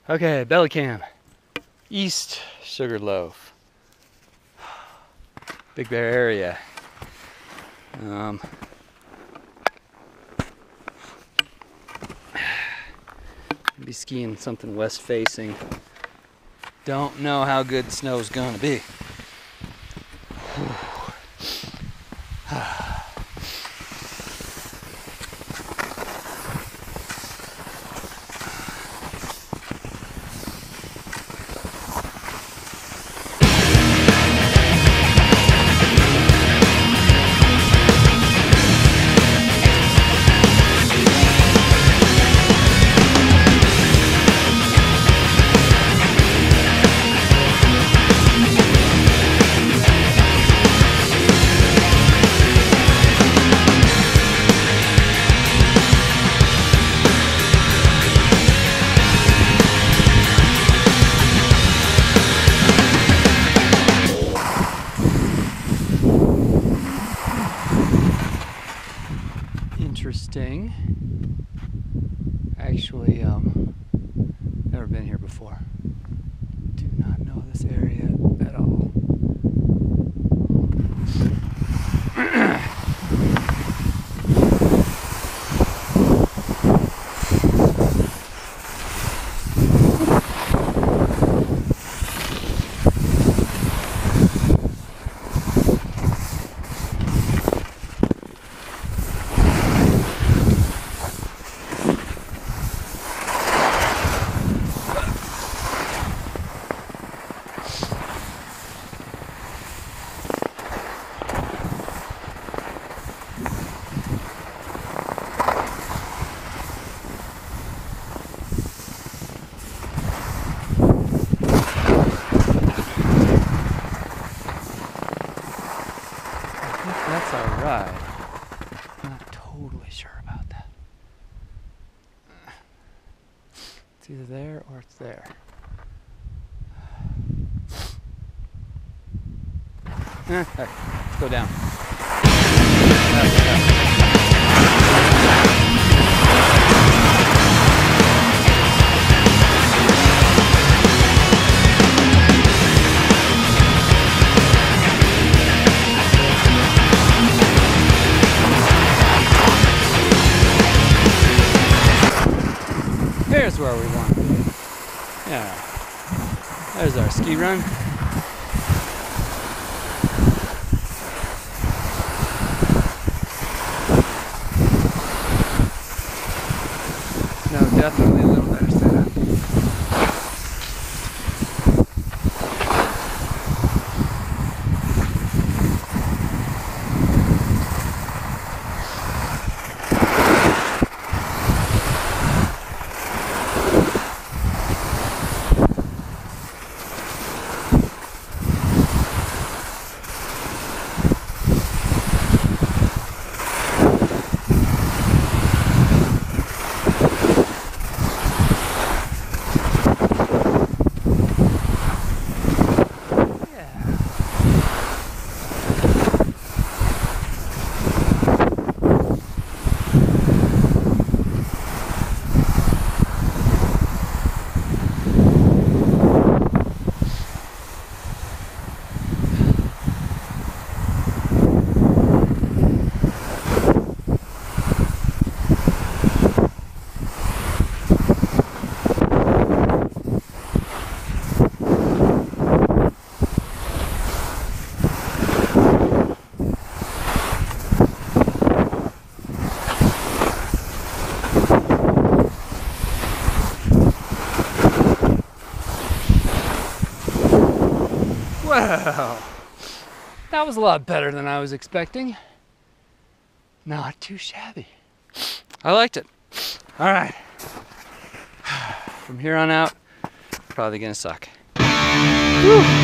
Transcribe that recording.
Okay, belly cam. East Sugarloaf. Big Bear area. Be skiing something west facing. Don't know how good snow's gonna be. Interesting. Actually, never been here before. Do not know this area at all. That's our ride. I'm not totally sure about that. It's either there or it's there. Let's go down. Here's where we want to be. Yeah. There's our ski run. No, definitely a little better setup. Wow, that was a lot better than I was expecting. Not too shabby. I liked it. All right. From here on out, probably gonna suck. Whew.